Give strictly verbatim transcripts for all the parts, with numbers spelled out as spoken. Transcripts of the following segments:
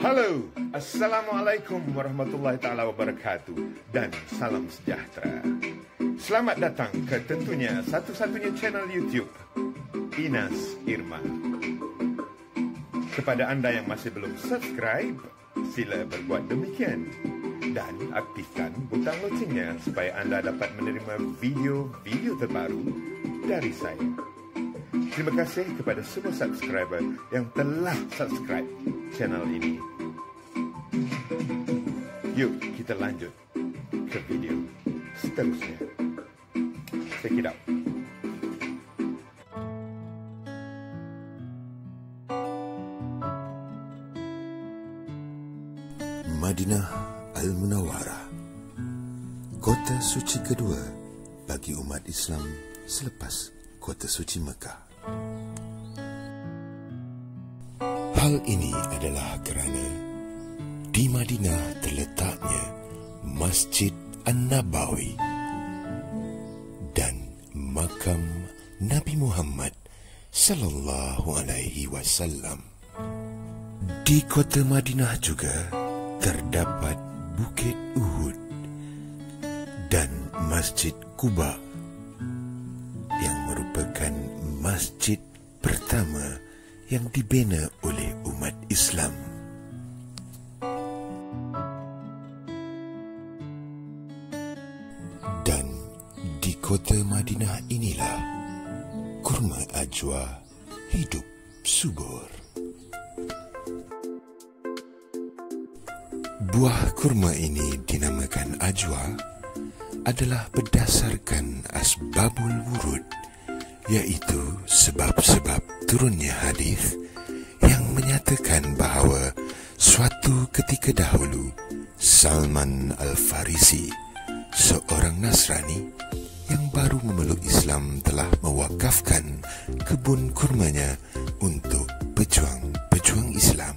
Halo, Assalamualaikum warahmatullahi taala wabarakatuh dan salam sejahtera. Selamat datang ke tentunya satu-satunya channel YouTube, Inas Irma. Kepada anda yang masih belum subscribe, sila berbuat demikian dan aktifkan butang loncengnya supaya anda dapat menerima video-video terbaru dari saya. Terima kasih kepada semua subscriber yang telah subscribe channel ini. Yuk kita lanjut ke video seterusnya. Check it out. Madinah Al-Munawwarah, kota suci kedua bagi umat Islam selepas kota suci Mekah. Hal ini adalah kerana di Madinah terletaknya Masjid An-Nabawi dan makam Nabi Muhammad sallallahu alaihi wasallam. Di kota Madinah juga terdapat Bukit Uhud dan Masjid Quba yang merupakan masjid pertama yang dibina oleh umat Islam. Dan di kota Madinah inilah kurma ajwa hidup subur. Buah kurma ini dinamakan ajwa adalah berdasarkan asbabul wurud, iaitu sebab-sebab turunnya hadis yang menyatakan bahawa suatu ketika dahulu Salman Al-Farisi, seorang Nasrani yang baru memeluk Islam, telah mewakafkan kebun kurmanya untuk pejuang-pejuang Islam.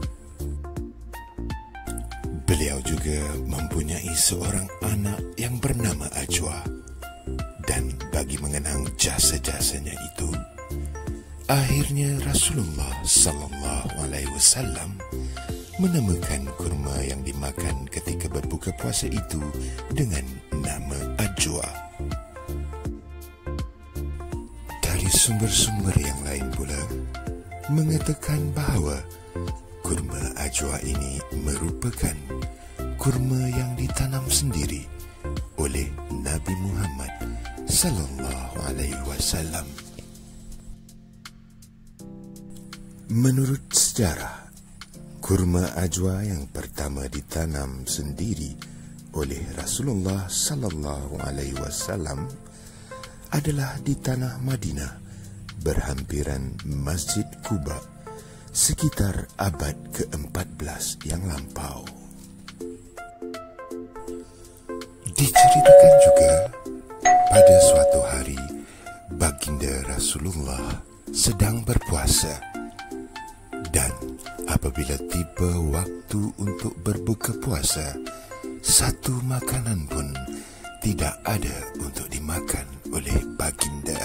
Beliau juga mempunyai seorang anak yang bernama Ajwa, dan bagi mengenang jasa-jasanya itu, akhirnya Rasulullah sallallahu alaihi wasallam menamakan kurma yang dimakan ketika berbuka puasa itu dengan nama Ajwa. Dari sumber-sumber yang lain pula mengatakan bahawa kurma ajwa ini merupakan kurma yang ditanam sendiri oleh Nabi Muhammad sallallahu alaihi wasallam. Menurut sejarah, kurma ajwa yang pertama ditanam sendiri oleh Rasulullah sallallahu alaihi wasallam adalah di tanah Madinah berhampiran Masjid Quba sekitar abad keempat belas yang lampau. Diceritakan juga pada suatu hari baginda Rasulullah sedang berpuasa, dan apabila tiba waktu untuk berbuka puasa, satu makanan pun tidak ada untuk dimakan oleh baginda.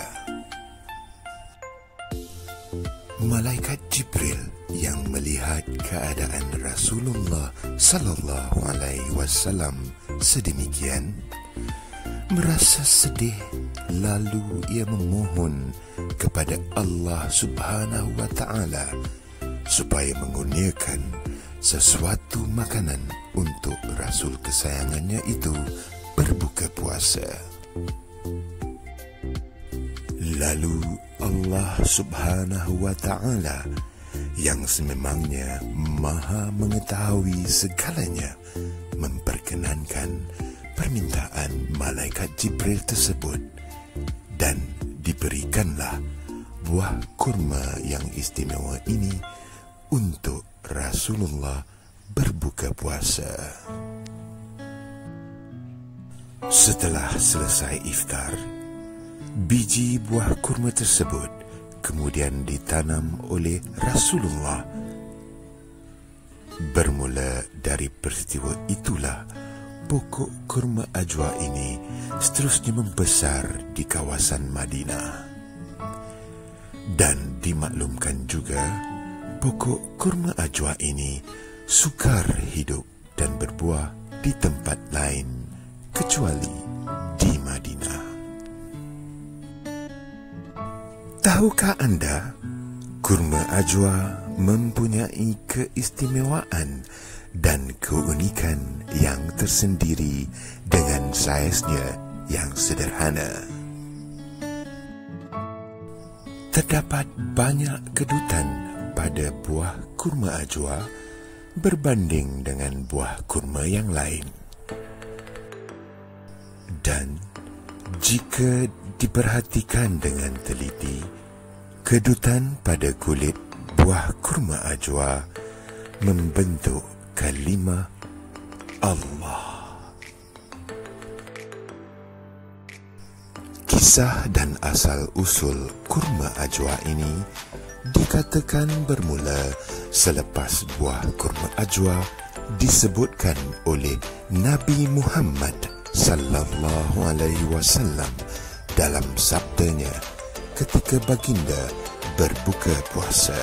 Malaikat Jibril yang melihat keadaan Rasulullah sallallahu alaihi wasallam sedemikian merasa sedih, lalu ia memohon kepada Allah Subhanahu wa taala supaya mengurniakan sesuatu makanan untuk Rasul kesayangannya itu berbuka puasa. Lalu Allah Subhanahu wa taala yang sememangnya Maha mengetahui segalanya memperkenankan permintaan malaikat Jibril tersebut, dan diberikanlah buah kurma yang istimewa ini untuk Rasulullah berbuka puasa. Setelah selesai iftar, biji buah kurma tersebut kemudian ditanam oleh Rasulullah. Bermula dari peristiwa itulah pokok kurma ajwa ini seterusnya membesar di kawasan Madinah. Dan dimaklumkan juga pokok kurma ajwa ini sukar hidup dan berbuah di tempat lain kecuali di Madinah. Tahukah Anda, kurma ajwa mempunyai keistimewaan dan keunikan yang tersendiri dengan saiznya yang sederhana. Terdapat banyak kedutan pada buah kurma ajwa berbanding dengan buah kurma yang lain. Dan jika diperhatikan dengan teliti, kedutan pada kulit buah kurma ajwa membentuk kalimah Allah. Kisah dan asal-usul kurma ajwa ini dikatakan bermula selepas buah kurma ajwa disebutkan oleh Nabi Muhammad sallallahu alaihi wasallam dalam sabdanya ketika baginda berbuka puasa.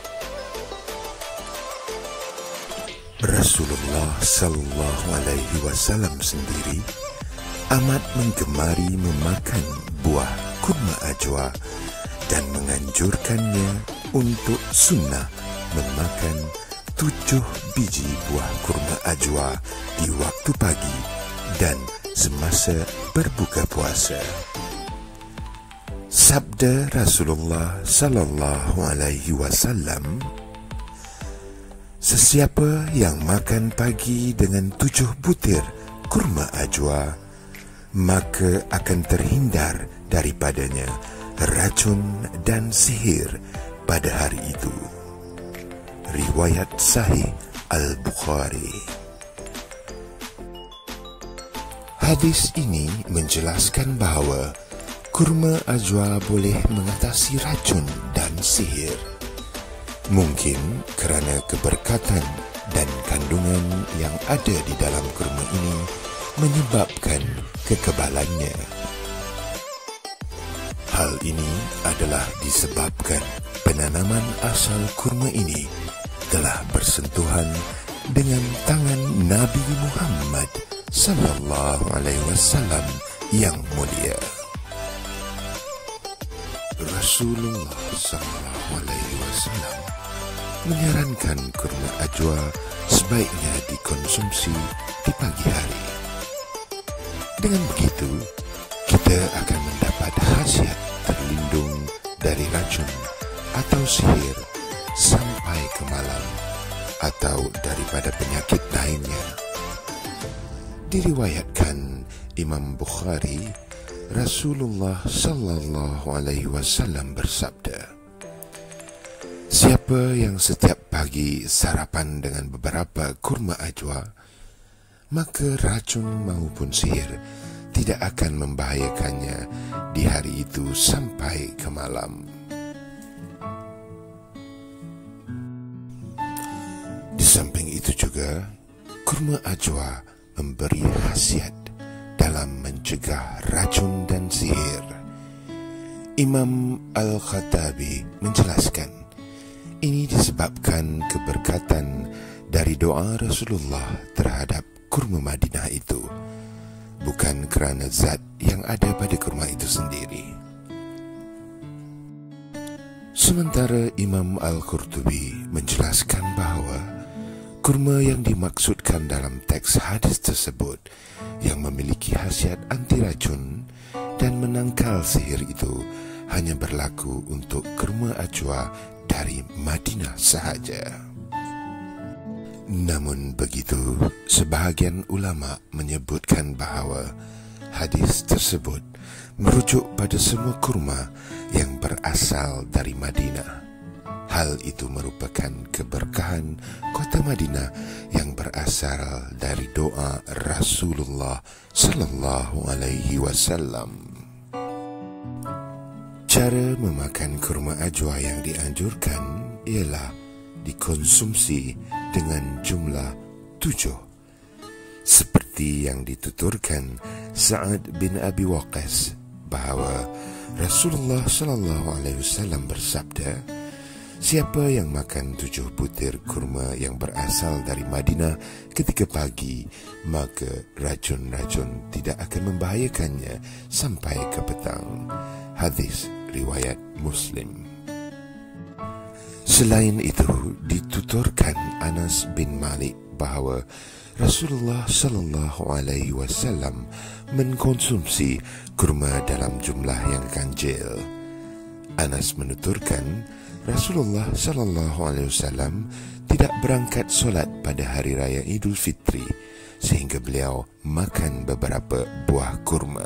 Rasulullah sallallahu alaihi wasallam sendiri amat menggemari memakan buah kurma ajwa dan menganjurkannya untuk sunnah memakan tujuh biji buah kurma ajwa di waktu pagi dan semasa berbuka puasa. Sabda Rasulullah sallallahu alaihi wasallam, sesiapa yang makan pagi dengan tujuh butir kurma ajwa, maka akan terhindar daripadanya racun dan sihir pada hari itu. Riwayat Sahih Al-Bukhari. Hadis ini menjelaskan bahawa kurma ajwa boleh mengatasi racun dan sihir. Mungkin kerana keberkatan dan kandungan yang ada di dalam kurma ini menyebabkan kekebalannya. Hal ini adalah disebabkan penanaman asal kurma ini telah bersentuhan dengan tangan Nabi Muhammad sallallahu alaihi wasallam yang mulia. Rasulullah sallallahu alaihi wasallam menyarankan kurma ajwa sebaiknya dikonsumsi di pagi hari. Dengan begitu, kita akan mendapat khasiat terlindung dari racun atau sihir sampai ke malam atau daripada penyakit lainnya. Diriwayatkan Imam Bukhari, Rasulullah sallallahu alaihi wasallam bersabda, siapa yang setiap pagi sarapan dengan beberapa kurma ajwa, maka racun maupun sihir tidak akan membahayakannya di hari itu sampai ke malam. Di samping itu juga, kurma ajwa memberi khasiat dalam mencegah racun dan sihir. Imam Al-Khattabi menjelaskan, ini disebabkan keberkatan dari doa Rasulullah terhadap kurma Madinah itu, bukan kerana zat yang ada pada kurma itu sendiri. Sementara Imam Al-Qurtubi menjelaskan bahawa kurma yang dimaksudkan dalam teks hadis tersebut yang memiliki khasiat anti racun dan menangkal sihir itu hanya berlaku untuk kurma ajwa dari Madinah sahaja. Namun begitu, sebahagian ulama menyebutkan bahawa hadis tersebut merujuk pada semua kurma yang berasal dari Madinah. Hal itu merupakan keberkahan kota Madinah yang berasal dari doa Rasulullah sallallahu alaihi wasallam. Cara memakan kurma ajwa yang dianjurkan ialah dikonsumsi dengan jumlah tujuh, seperti yang dituturkan Sa'ad bin Abi Waqqas bahawa Rasulullah sallallahu alaihi wasallam bersabda, Siapa yang makan tujuh butir kurma yang berasal dari Madinah ketika pagi, maka racun-racun tidak akan membahayakannya sampai ke petang. Hadis riwayat Muslim. Selain itu, dituturkan Anas bin Malik bahawa Rasulullah sallallahu alaihi wasallam mengkonsumsi kurma dalam jumlah yang ganjil. Anas menuturkan Rasulullah sallallahu alaihi wasallam tidak berangkat solat pada hari raya Idul Fitri sehingga beliau makan beberapa buah kurma.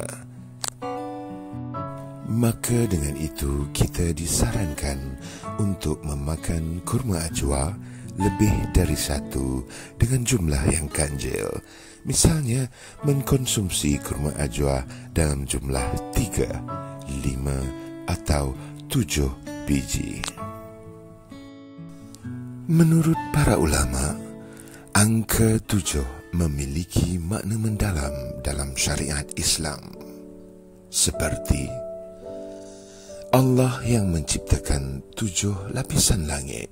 Maka dengan itu kita disarankan untuk memakan kurma ajwa lebih dari satu dengan jumlah yang ganjil. Misalnya mengkonsumsi kurma ajwa dalam jumlah tiga, lima atau tujuh biji. Menurut para ulama, angka tujuh memiliki makna mendalam dalam syariat Islam. Seperti Allah yang menciptakan tujuh lapisan langit.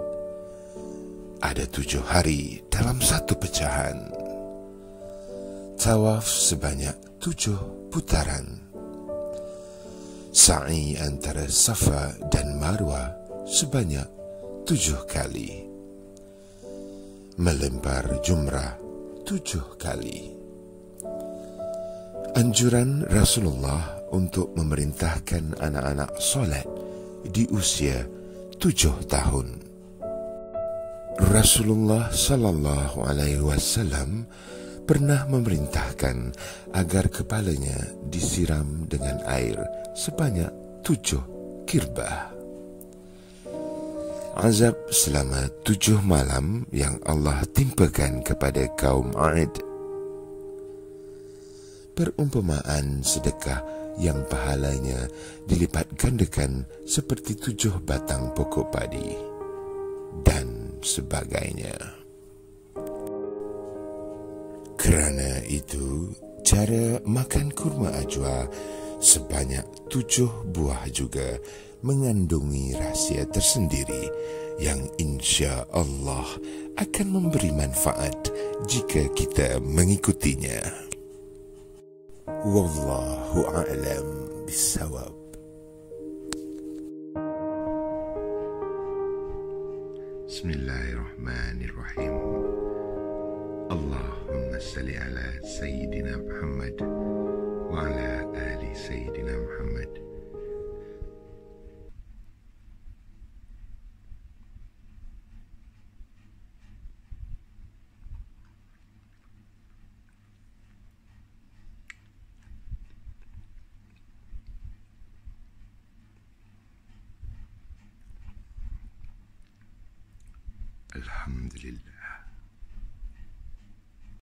Ada tujuh hari dalam satu pecahan. Tawaf sebanyak tujuh putaran. Sa'i antara Safa dan Marwah sebanyak tujuh kali. Melempar jumrah tujuh kali. Anjuran Rasulullah untuk memerintahkan anak-anak solat di usia tujuh tahun. Rasulullah sallallahu alaihi wasallam pernah memerintahkan agar kepalanya disiram dengan air sebanyak tujuh kirbah. Azab selama tujuh malam yang Allah timpakan kepada kaum Ad. Perumpamaan sedekah yang pahalanya dilipat gandakan seperti tujuh batang pokok padi dan sebagainya. Kerana itu, cara makan kurma ajwa sebanyak tujuh buah juga mengandungi rahsia tersendiri yang insya Allah akan memberi manfaat jika kita mengikutinya. Wallahu a'lam bissawab. Bismillahirrahmanirrahim. Allahumma salli ala Sayyidina Muhammad wa ala ali Sayyidina Muhammad. Alhamdulillah.